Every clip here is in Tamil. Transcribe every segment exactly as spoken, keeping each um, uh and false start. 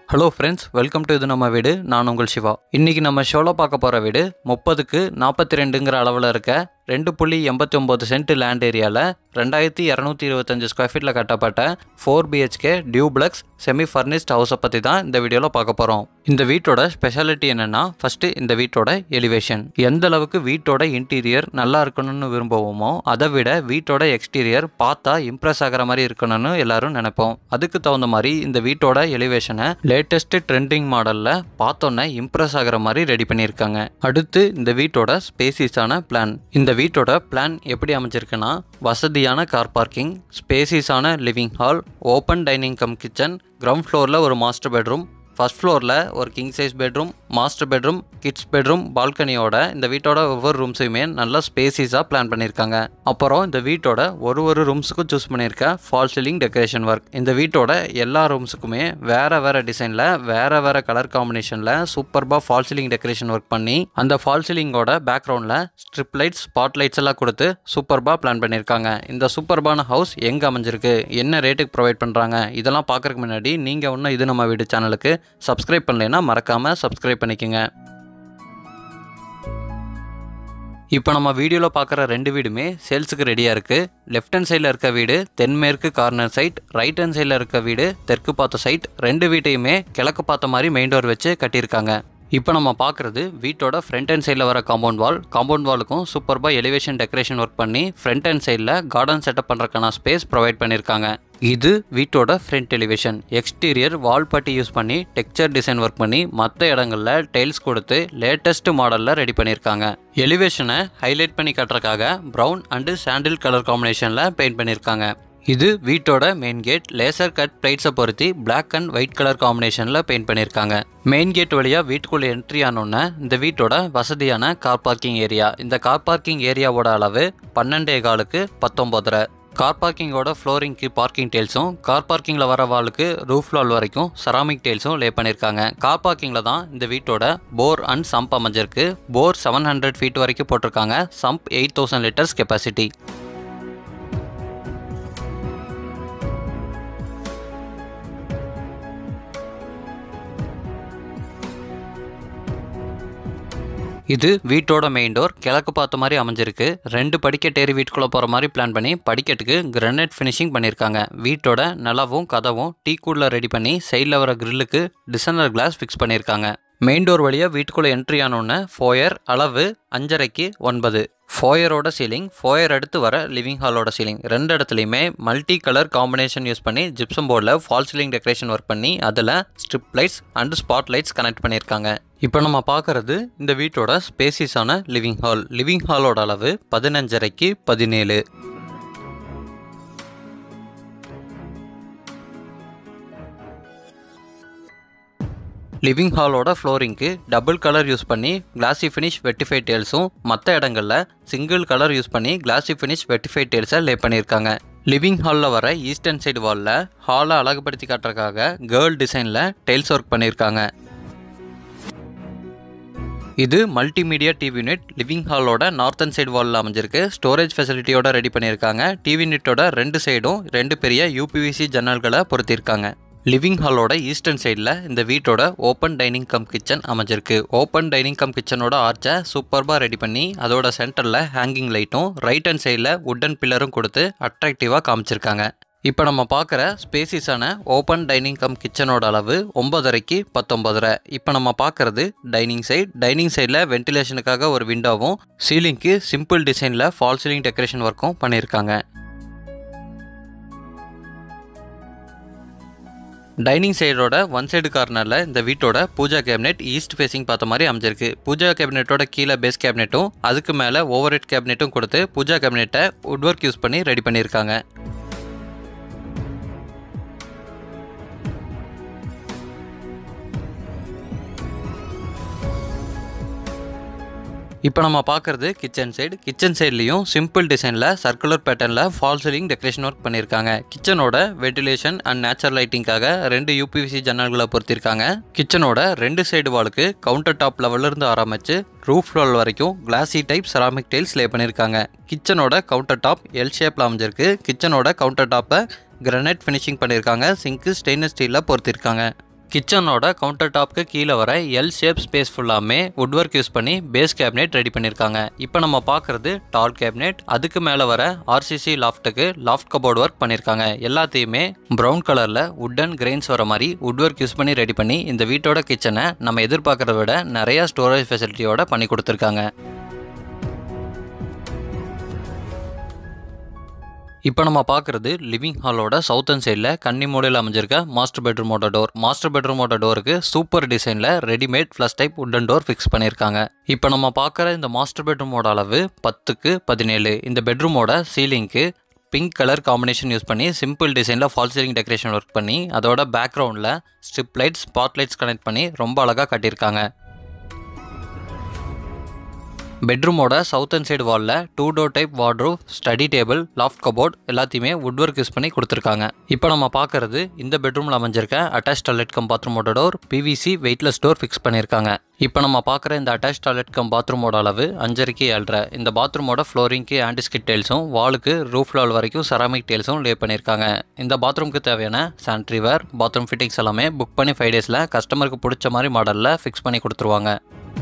Hello friends, welcome to இது நம்ம வீடு. நான் உங்கள் சிவா. இன்னைக்கு நம்ம ஷோல பார்க்க போற வீடு முப்பதுக்கு நாற்பத்தி ரெண்டுங்கிற அளவுல இருக்க ரெண்டு புள்ளி எண்பத்தி ஒன்பது சென்ட் லேண்ட் ஏரியால ரெண்டாயிரத்தி இருநூத்தி இருபத்தஞ்சு ஸ்கொயர் ஃபீட்ல கட்டப்பட்ட four BHK duplex semi furnished ஹவுஸை பத்தி தான் இந்த வீடியோல பார்க்க போறோம். இந்த வீட்டோட ஸ்பெஷாலிட்டி என்னன்னா, ஃபர்ஸ்ட் இந்த வீட்டோட எலிவேஷன். எந்த அளவுக்கு வீட்டோட இன்டீரியர் நல்லா இருக்கணும்னு விரும்புவோமோ அதை விட வீட்டோட எக்ஸ்டீரியர் பார்த்தா இம்ப்ரெஸ் ஆகிற மாதிரி இருக்கணும்னு எல்லாரும் நினைப்போம். அதுக்கு தகுந்த மாதிரி இந்த வீட்டோட எலிவேஷனை லேட்டஸ்ட் ட்ரெண்டிங் மாடல்ல பார்த்தோன்னே இம்ப்ரெஸ் ஆகிற மாதிரி ரெடி பண்ணியிருக்காங்க. அடுத்து இந்த வீட்டோட ஸ்பேசிஸான பிளான். இந்த வீட்டோட பிளான் எப்படி அமைஞ்சிருக்குன்னா, வசதியான கார் பார்க்கிங், ஸ்பேசிஸான living hall, open dining cum kitchen, ground ஃப்ளோரில் ஒரு மாஸ்டர் பெட்ரூம், ஃபர்ஸ்ட் ஃப்ளோரில் ஒரு king size bedroom, master bedroom, kids bedroom, பால்கனியோட இந்த வீட்டோட ஒவ்வொரு ரூம்ஸையுமே நல்லா ஸ்பேசிஸாக பிளான் பண்ணியிருக்காங்க. அப்புறம் இந்த வீட்டோட ஒரு ஒரு ரூம்ஸுக்கும் சூஸ் பண்ணியிருக்க ஃபால் சீலிங் டெக்கரேஷன் ஒர்க். இந்த வீட்டோட எல்லா ரூம்ஸுக்குமே வேறு வேறு டிசைனில் வேறு வேறு கலர் காம்பினேஷனில் சூப்பர்பாக ஃபால் சீலிங் டெக்கரேஷன் ஒர்க் பண்ணி அந்த ஃபால் சீலிங்கோட பேக்ரவுண்டில் ஸ்ட்ரிப் லைட்ஸ், ஸ்பாட் லைட்ஸ் எல்லாம் கொடுத்து சூப்பர்பாக பிளான் பண்ணியிருக்காங்க. இந்த சூப்பர்பான ஹவுஸ் எங்கே அமைஞ்சிருக்கு, என்ன ரேட்டுக்கு ப்ரொவைட் பண்ணுறாங்க, இதெல்லாம் பார்க்குறதுக்கு முன்னாடி நீங்கள் இன்னும் இது நம்ம வீடு சேனலுக்கு சப்ஸ்கிரைப் பண்ணலைன்னா மறக்காமல் சப்ஸ்கிரைப் பண்ணிக்கோங்க. இப்போ நம்ம வீடியோவில் பார்க்குற ரெண்டு வீடுமே சேல்ஸுக்கு ரெடியாக இருக்குது. லெஃப்ட் ஹேண்ட் சைடில் இருக்க வீடு தென்மேற்கு கார்னர் சைட், ரைட் ஹேண்ட் சைடில் இருக்க வீடு தெற்கு பார்த்த சைட். ரெண்டு வீட்டையுமே கிழக்கு பார்த்த மாதிரி மெயின் டோர் வச்சு கட்டியிருக்காங்க. இப்போ நம்ம பார்க்குறது வீட்டோட ஃப்ரண்ட் ஹேண்ட் சைடில் வர காம்பவுண்ட் வால். காம்பவுண்ட் வாலுக்கும் சூப்பர்பாக எலிவேஷன் டெக்கரேஷன் ஒர்க் பண்ணி ஃப்ரண்ட் ஹேண்ட் சைடில் கார்டன் செட்டப் பண்ணுறதுக்கான ஸ்பேஸ் ப்ரொவைட் பண்ணியிருக்காங்க. இது வீட்டோட ஃப்ரண்ட் எலிவேஷன். எக்ஸ்டீரியர் வால் பட்டி யூஸ் பண்ணி டெக்ஸ்சர் டிசைன் ஒர்க் பண்ணி மற்ற இடங்களில் டைல்ஸ் கொடுத்து லேட்டஸ்ட் மாடலில் ரெடி பண்ணியிருக்காங்க. எலிவேஷனை ஹைலைட் பண்ணி கட்டுறதுக்காக ப்ரௌன் அண்டு சாண்டில் கலர் காம்பினேஷனில் பெயிண்ட் பண்ணியிருக்காங்க. இது வீட்டோட மெயின் கேட். லேசர் கட் பிளைட்ஸை பொருத்தி பிளாக் அண்ட் ஒயிட் கலர் காம்பினேஷனில் பெயிண்ட் பண்ணியிருக்காங்க. மெயின் கேட் வழியாக வீட்டுக்குள்ளே என்ட்ரி ஆனோன்னே இந்த வீட்டோட வசதியான கார் பார்க்கிங் ஏரியா. இந்த கார் பார்க்கிங் ஏரியாவோட அளவு பன்னெண்டே காலுக்கு பத்தொம்போதரை. கார் பார்க்கிங்கோட ஃப்ளோரிங்க்கு பார்க்கிங் டெயில்ஸும், கார் பார்க்கிங்கில் வர வாலுக்கு ரூஃப் வால் வரைக்கும் செராமிக் டெயில்ஸும் லே பண்ணியிருக்காங்க. கார் பார்க்கிங்கில் தான் இந்த வீட்டோட போர் அண்ட் சம்ப் அமைஞ்சிருக்கு. போர் செவன் ஹண்ட்ரட் ஃபீட் வரைக்கும் போட்டிருக்காங்க. Sump eight thousand litres capacity. இது வீட்டோட மெயின் டோர். கிழக்கு பார்த்த மாதிரி அமைஞ்சிருக்கு. ரெண்டு படிக்கட்டு ஏறி வீட்டுக்குள்ளே போகிற மாதிரி பிளான் பண்ணி படிக்கட்டுக்கு கிரானைட் ஃபினிஷிங் பண்ணியிருக்காங்க. வீட்டோட நிலவும் கதவும் டீ கூடில் ரெடி பண்ணி சைடில் வர கிரில்லுக்கு டிசைனர் கிளாஸ் ஃபிக்ஸ் பண்ணியிருக்காங்க. மெயின் டோர் வழியாக வீட்டுக்குள்ளே என்ட்ரி ஆனோன்னு ஃபோயர் அளவு அஞ்சரைக்கு ஒன்பது. ஃபோயரோட சீலிங், ஃபோயர் அடுத்து வர லிவிங் ஹாலோட சீலிங் ரெண்டு இடத்துலையுமே மல்டி கலர் காம்பினேஷன் யூஸ் பண்ணி ஜிப்சம் போர்டில் ஃபால் சீலிங் டெக்கரேஷன் ஒர்க் பண்ணி அதில் strip lights and spot lights connect பண்ணியிருக்காங்க. இப்போ நம்ம பார்க்குறது இந்த வீட்டோட ஸ்பேசிஸான லிவிங் ஹால். லிவிங் ஹாலோட அளவு பதினஞ்சரைக்கு பதினேழு. லிவிங் ஹாலோட ஃப்ளோரிங்க்கு டபுள் கலர் யூஸ் பண்ணி கிளாசி ஃபினிஷ் வெட்டிஃபை டேல்ஸும், மற்ற இடங்களில் சிங்கிள் கலர் யூஸ் பண்ணி கிளாசி ஃபினிஷ் வெட்டிஃபை டேல்ஸை லே பண்ணியிருக்காங்க. லிவிங் ஹாலில் வர ஈஸ்டர்ன் சைடு வாலில் ஹாலை அழகுபடுத்தி காட்டுறதுக்காக கேர்ள் டிசைனில் டைல்ஸ் ஒர்க் பண்ணியிருக்காங்க. இது மல்டிமீடியா டிவி யூனிட். லிவிங் ஹாலோட நார்த்தன் சைடு வாலில் அமைஞ்சிருக்கு. ஸ்டோரேஜ் ஃபெசிலிட்டியோட ரெடி பண்ணியிருக்காங்க. டிவி யூனிட்டோட ரெண்டு சைடும் ரெண்டு பெரிய யூபிவிசி ஜன்னல்களை பொருத்தியிருக்காங்க. லிவிங் ஹாலோட ஈஸ்டர்ன் சைடில் இந்த வீட்டோட ஓப்பன் டைனிங் கம் கிச்சன் அமைஞ்சிருக்கு. ஓப்பன் டைனிங் கம் கிச்சனோட ஆர்ச்சை சூப்பர்பாக ரெடி பண்ணி அதோட சென்டரில் ஹேங்கிங் லைட்டும் ரைட் ஹேண்ட் சைடில் வுட்டன் பில்லரும் கொடுத்து அட்ராக்டிவாக காமிச்சிருக்காங்க. இப்போ நம்ம பார்க்குற ஸ்பேசிஸான ஓப்பன் டைனிங் கம் கிச்சனோட அளவு ஒன்பதரைக்கு பத்தொன்பதரை. இப்போ நம்ம பார்க்குறது டைனிங் சைட். டைனிங் சைடில் வென்டிலேஷனுக்காக ஒரு விண்டோவும், சீலிங்க்கு சிம்பிள் டிசைனில் ஃபால் சீலிங் டெக்கரேஷன் ஒர்க்கும் பண்ணியிருக்காங்க. டைனிங் சைடோட ஒன் சைடு கார்னரில் இந்த வீட்டோட பூஜா கேபினெட் ஈஸ்ட் ஃபேஸிங் பார்த்த மாதிரி அமைஞ்சிருக்கு. பூஜா கேபினெட்டோட கீழே பேஸ் கேபினெட்டும் அதுக்கு மேலே ஓவர் ஹெட் கேபினெட்டும் கொடுத்து பூஜா கேபினெட்டை வுட் ஒர்க் யூஸ் பண்ணி ரெடி பண்ணியிருக்காங்க. இப்போ நம்ம பார்க்குறது கிச்சன் சைடு. கிச்சன் சைட்லேயும் சிம்பிள் டிசைனில் சர்க்குலர் பேட்டர்னில் ஃபால் சீலிங் டெக்கரேஷன் ஒர்க் பண்ணியிருக்காங்க. கிச்சனோட வென்டிலேஷன் அண்ட் நேச்சுரல் லைட்டிங்காக ரெண்டு யூபிவிசி ஜன்னல்களை பொருத்திருக்காங்க. கிச்சனோட ரெண்டு சைடு வாலுக்கு கவுண்டர் டாப் லெவலில் இருந்து ஆரம்பித்து ரூஃப் வால் வரைக்கும் classy type ceramic tiles lay பண்ணியிருக்காங்க. கிச்சனோட கவுண்டர் டாப் எல் ஷேப்பில் அமைஞ்சிருக்கு. கிச்சனோட கவுண்டர் டாப்பை கிரானைட் ஃபினிஷிங் பண்ணியிருக்காங்க. சிங்க்கு ஸ்டெயின்லெஸ் ஸ்டீலில் பொருத்திருக்காங்க. கிச்சனோட கவுண்டர் டாப்க்கு கீழே வர எல் ஷேப் ஸ்பேஸ் ஃபுல்லாமே வுட் ஒர்க் யூஸ் பண்ணி பேஸ் கேபினெட் ரெடி பண்ணியிருக்காங்க. இப்போ நம்ம பார்க்குறது டால் கேபினெட். அதுக்கு மேலே வர ஆர்சிசி லாஃப்ட்டுக்கு லாஃப்ட் கபோர்ட் ஒர்க் பண்ணியிருக்காங்க. எல்லாத்தையுமே ப்ரௌன் கலரில் வுட்டன் கிரெயின்ஸ் வர மாதிரி வுட் ஒர்க் யூஸ் பண்ணி ரெடி பண்ணி இந்த வீட்டோட கிச்சனை நம்ம எதிர்பார்க்கறத விட நிறையா ஸ்டோரேஜ் ஃபெசிலிட்டியோட பண்ணி கொடுத்துருக்காங்க. இப்போ நம்ம பார்க்குறது லிவிங் ஹாலோட சவுத்தன் சைடில் கன்னி மூலையில் அமைஞ்சிருக்க மாஸ்டர் பெட்ரூமோட டோர். மாஸ்டர் பெட்ரூமோட டோருக்கு சூப்பர் டிசைனில் readymade flush type wooden door fix பண்ணியிருக்காங்க. இப்போ நம்ம பார்க்குற இந்த மாஸ்டர் பெட்ரூமோட அளவு பத்துக்கு பதினேழு. இந்த பெட்ரூமோட சீலிங்க்கு பிங்க் கலர் காம்பினேஷன் யூஸ் பண்ணி சிம்பிள் டிசைனில் ஃபால் சீலிங் டெக்கரேஷன் ஒர்க் பண்ணி அதோட பேக்ரவுண்டில் strip lights spot lights connect பண்ணி ரொம்ப அழகாக கட்டியிருக்காங்க. பெட்ரூமோட சவுத்தன் சைடு வாலில் two door type wardrobe, study table, loft cupboard எல்லாத்தையுமே வுட் ஒர்க் யூஸ் பண்ணி கொடுத்துருக்காங்க. இப்போ நம்ம பார்க்குறது இந்த பெட்ரூமில் அமைஞ்சிருக்க அட்டாச் டாய்லெட் கம் பாத்ரூமோட door. PVC weightless door fix பண்ணியிருக்காங்க. இப்போ நம்ம பார்க்குற இந்த அட்டாச் டாய்லெட் கம் பாத்ரூமோட அளவு அஞ்சரைக்கு ஏழரை. இந்த பாத்ரூமோட ஃப்ளோரிங்க்கு ஆன்டிஸ்கிட் டைல்ஸும் வாலுக்கு ரூஃப் லெவல் வரைக்கும் செராமிக் டைல்ஸும் லே பண்ணியிருக்காங்க. இந்த பாத்ரூமுக்கு தேவையான சானிட்டரிவேர், பாத்ரூம் ஃபிட்டிங்ஸ் எல்லாமே புக் பண்ணி ஃபைவ் டேஸில் கஸ்டமருக்கு பிடிச்ச மாதிரி மாடலில் ஃபிக்ஸ் பண்ணி கொடுத்துருவாங்க.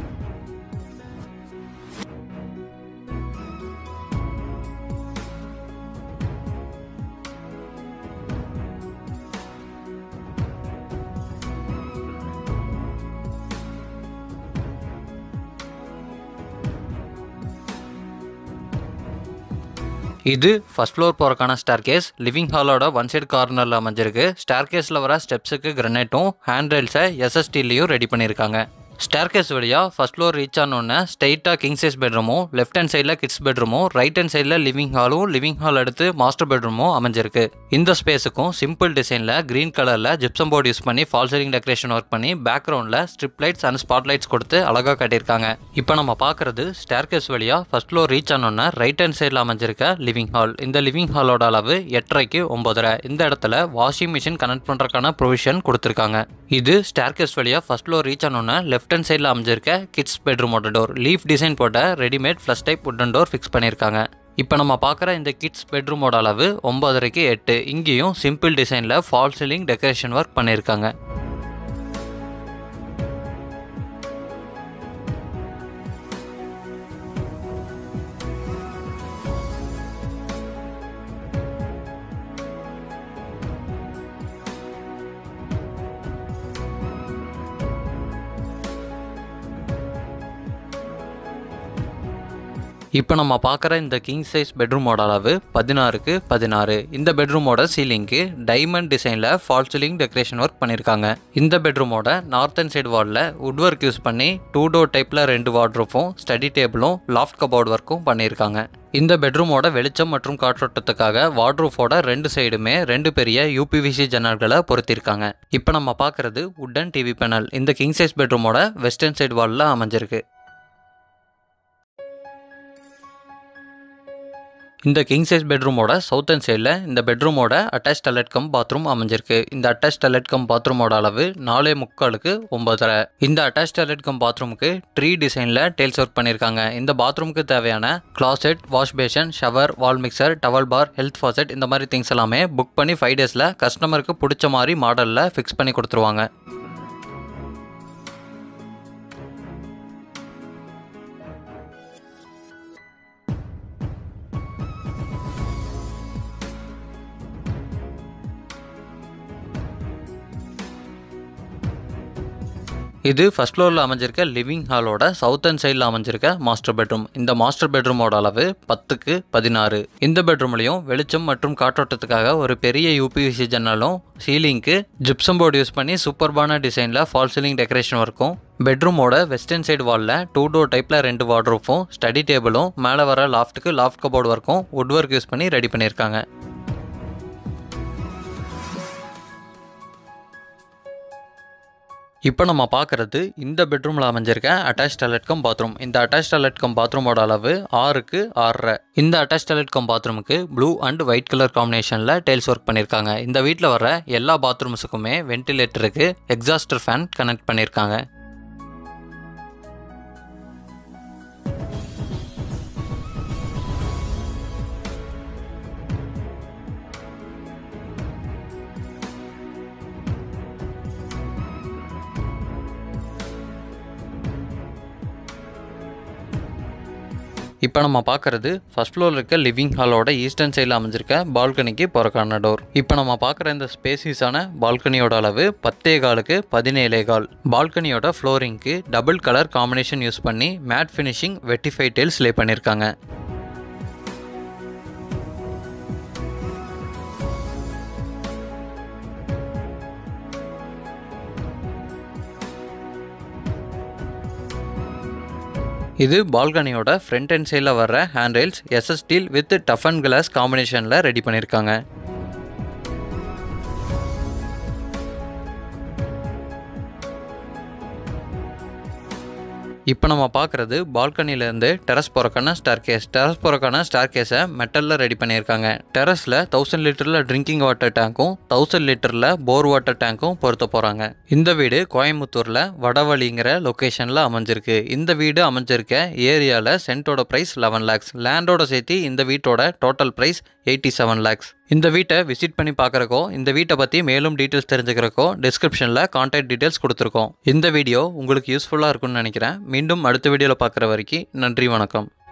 இது ஃபர்ஸ்ட் ஃப்ளோர் போகிறக்கான ஸ்டார் கேஸ். லிவிங் ஹாலோட ஒன் சைடு கார்னரில் அமைஞ்சிருக்கு. ஸ்டார் கேஸில் வர ஸ்டெப்ஸுக்கு கிரனைட்டும் ஹேண்ட் ரெயில்ஸை எஸ்எஸ்டிலையும் ரெடி பண்ணியிருக்காங்க. ஸ்டார் கேஸ் வழியாக ஃபர்ஸ்ட் ஃப்ளோர் ரீச் ஆனோடனே ஸ்ட்ரெயிட்டாக கிங் சைஸ் பெட்ரூமும், லெஃப்ட் ஹேண்ட் சைடில் கிட்ஸ் பெட்ரூமும், ரைட் ஹேண்ட் சைடில் லிவிங் ஹாலும், லிவிங் ஹால் எடுத்து மாஸ்டர் பெட்ரூமும் அமைஞ்சிருக்கு. இந்த ஸ்பேஸுக்கும் சிம்பிள் டிசைனில் க்ரீன் கலரில் ஜிப்சம் போர்டு யூஸ் பண்ணி ஃபால் சீலிங் டெக்கரேஷன் ஒர்க் பண்ணி பேக்ரவுண்டில் strip lights and spot lights கொடுத்து அழகாக கட்டியிருக்காங்க. இப்போ நம்ம பார்க்குறது ஸ்டார் கேஸ் வழியாக ஃபர்ஸ்ட் ஃப்ளோர் ரீச் ஆனோடனே ரைட் ஹேண்ட் சைடில் அமைஞ்சிருக்க லிவிங் ஹால். இந்த லிவிங் ஹாலோட அளவு எட்டரைக்கு ஒம்பதரை. இந்த இடத்துல வாஷிங் மிஷின் கனெக்ட் பண்ணுறதுக்கான ப்ரொவிஷன் கொடுத்துருக்காங்க. இது ஸ்டார் கேஸ் வழியாக ஃபர்ஸ்ட் ஃப்ளோர் ரீச் ஆனோடனே லெஃப்ட் ஹேண்ட் சைடில் அமைஞ்சிருக்க கிட்ஸ் பெட்ரூமோட டோர். லீஃப் டிசைன் போட்ட readymade flush type wooden door fix பண்ணியிருக்காங்க. இப்போ நம்ம பார்க்குற இந்த கிட்ஸ் பெட்ரூமோட அளவு ஒன்பதரைக்கு எட்டு. இங்கேயும் சிம்பிள் டிசைனில் ஃபால் சீலிங் டெக்கரேஷன் ஒர்க் பண்ணியிருக்காங்க. இப்போ நம்ம பார்க்குற இந்த கிங் சைஸ் பெட்ரூமோட அளவு பதினாறுக்கு பதினாறு. இந்த பெட்ரூமோட சீலிங்க்கு டைமண்ட் டிசைனில் ஃபால் சீலிங் டெக்கரேஷன் ஒர்க் பண்ணியிருக்காங்க. இந்த பெட்ரூமோட நார்த்தன் சைடு வாலில் வுட் ஒர்க் யூஸ் பண்ணி டூ டோர் டைப்பில் ரெண்டு வார்ட்ரோப்பும், ஸ்டடி டேபிளும், லாஃப்ட் கபோர்ட் ஒர்க்கும் பண்ணியிருக்காங்க. இந்த பெட்ரூமோட வெளிச்சம் மற்றும் காற்றோட்டத்துக்காக வார்ட்ரோஃபோட ரெண்டு சைடுமே ரெண்டு பெரிய யூபிவிசி ஜன்னல்களை பொருத்திருக்காங்க. இப்போ நம்ம பார்க்குறது வுட்டன் டிவி பேனல். இந்த கிங் சைஸ் பெட்ரூமோட வெஸ்டர்ன் சைடு வாலில் அமைஞ்சிருக்கு. இந்த கிங் சைஸ் பெட்ரூமோட சவுத்தன் சைடில் இந்த பெட்ரூமோட அட்டாச் டாய்லெட் கம் பாத்ரூம் அமைஞ்சிருக்கு. இந்த அட்டாச் டாய்லெட் கம் பாத்ரூமோட அளவு நாலே முக்காலுக்கு ஒன்பதரை. இந்த அட்டாச் டாய்லெட் கம் பாத்ரூமுக்கு ட்ரீ டிசைனில் டைல்ஸ் ஒர்க் பண்ணியிருக்காங்க. இந்த பாத்ரூமுக்கு தேவையான closet, wash basin, shower, wall mixer, towel bar, health faucet இந்த மாதிரி திங்ஸ் எல்லாமே புக் பண்ணி ஃபைவ் டேஸில் கஸ்டமருக்கு பிடிச்ச மாதிரி மாடலில் ஃபிக்ஸ் பண்ணி கொடுத்துருவாங்க. இது ஃபர்ஸ்ட் ஃப்ளோரில் அமைஞ்சிருக்க லிவிங் ஹாலோட சவுத்தன் சைடில் அமைஞ்சிருக்க மாஸ்டர் பெட்ரூம். இந்த மாஸ்டர் பெட்ரூமோட அளவு பத்துக்கு பதினாறு. இந்த பெட்ரூம்லையும் வெளிச்சம் மற்றும் காற்றோட்டத்துக்காக ஒரு பெரிய யூபிவிசி ஜன்னலும், சீலிங்க்கு ஜிப்சம் போர்டு யூஸ் பண்ணி சூப்பர்பான டிசைனில் ஃபால் சீலிங் டெக்கரேஷன் ஒர்க்கும், பெட்ரூமோட வெஸ்டர்ன் சைடு வாலில் டூ டோர் டைப்பில் ரெண்டு வார்ட்ரோப்பும், ஸ்டடி டேபிளும், மேலே வர லாஃப்ட்டுக்கு லாஃப்ட் கபோர்டு ஒர்க்கும் வுட் ஒர்க் யூஸ் பண்ணி ரெடி பண்ணியிருக்காங்க. இப்போ நம்ம பார்க்குறது இந்த பெட்ரூமில் அமைஞ்சிருக்க அட்டாச் டாய்லெட் கம் பாத்ரூம். இந்த அட்டாச் டாய்லெட் கம் பாத்ரூமோட அளவு ஆறுக்கு ஆறரை. இந்த அட்டாச் டாய்லெட் கம் பாத்ரூமுக்கு ப்ளூ அண்ட் ஒயிட் கலர் காம்பினேஷனில் டைல்ஸ் ஒர்க் பண்ணியிருக்காங்க. இந்த வீட்டில் வர எல்லா பாத்ரூம்ஸுக்குமே வென்டிலேட்டருக்கு எக்ஸாஸ்டர் ஃபேன் கனெக்ட் பண்ணியிருக்காங்க. இப்போ நம்ம பார்க்குறது ஃபர்ஸ்ட் ஃப்ளோரில் இருக்க லிவிங் ஹாலோட ஈஸ்டர்ன் சைடில் அமைஞ்சிருக்க பால்கனிக்கு போகிறக்கான டோர். இப்போ நம்ம பார்க்குற இந்த ஸ்பேசிஸான பால்கனியோட அளவு பத்தே காலுக்கு பதினேழே கால். பால்கனியோட ஃப்ளோரிங்க்கு டபுள் கலர் காம்பினேஷன் யூஸ் பண்ணி matte finishing vitrified tiles lay பண்ணியிருக்காங்க. இது பால்கனியோட ஃப்ரண்ட் அண்ட் சைடில் வர்ற hand rails SS steel with tough and glass காம்பினேஷனில் ரெடி பண்ணியிருக்காங்க. இப்போ நம்ம பார்க்குறது பால்கனிலேருந்து டெரஸ் போகிறக்கான ஸ்டார் கேஸ். டெரஸ் போகிறக்கான ஸ்டார் கேஸை மெட்டலில் ரெடி பண்ணியிருக்காங்க. டெரஸில் தௌசண்ட் லிட்டரில் ட்ரிங்கிங் வாட்டர் டேங்க்கும் தௌசண்ட் லிட்டரில் போர் வாட்டர் டேங்க்கும் பொருத்த போகிறாங்க. இந்த வீடு கோயம்புத்தூரில் வடவழிங்கிற லொக்கேஷனில் அமைஞ்சிருக்கு. இந்த வீடு அமைஞ்சிருக்க ஏரியாவில் சென்ட்டோட ப்ரைஸ் லெவன் லேக்ஸ். லேண்டோட சேர்த்து இந்த வீட்டோட total price eighty seven lakhs. இந்த வீட்டை விசிட் பண்ணி பார்க்குறக்கோ இந்த வீட்டை பற்றி மேலும் டீட்டெயில்ஸ் தெரிஞ்சுக்கிறக்கோ டிஸ்கிரிப்ஷனில் கான்டாக்ட் டீட்டெயில்ஸ் கொடுத்துருக்கோம். இந்த வீடியோ உங்களுக்கு யூஸ்ஃபுல்லாக இருக்கும்னு நினைக்கிறேன். மீண்டும் அடுத்த வீடியோவில் பார்க்குற வரைக்கும் நன்றி, வணக்கம்.